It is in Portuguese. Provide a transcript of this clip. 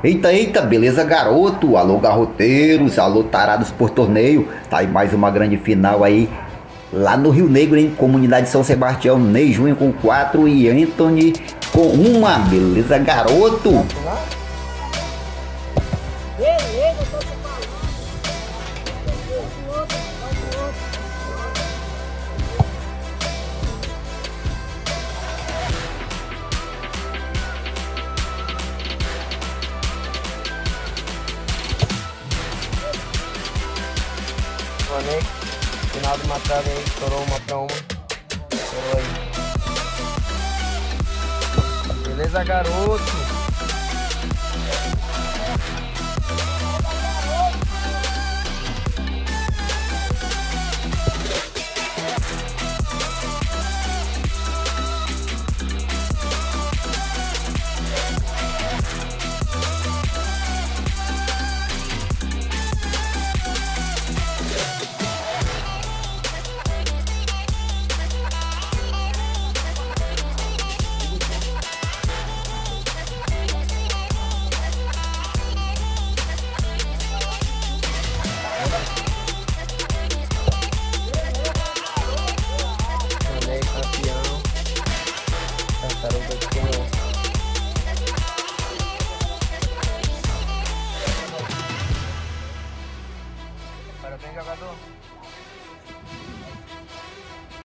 Eita, eita, beleza, garoto? Alô, garroteiros, alô, tarados por torneio. Tá aí mais uma grande final aí, lá no Rio Negro, hein? Comunidade São Sebastião, Ney Júnior com 4 e Anthony com uma. Beleza, garoto? Beleza, eu tô te falando. Outro. Conecta. Final de matada aí, estourou uma pra uma. Estourou aí. Beleza, garoto?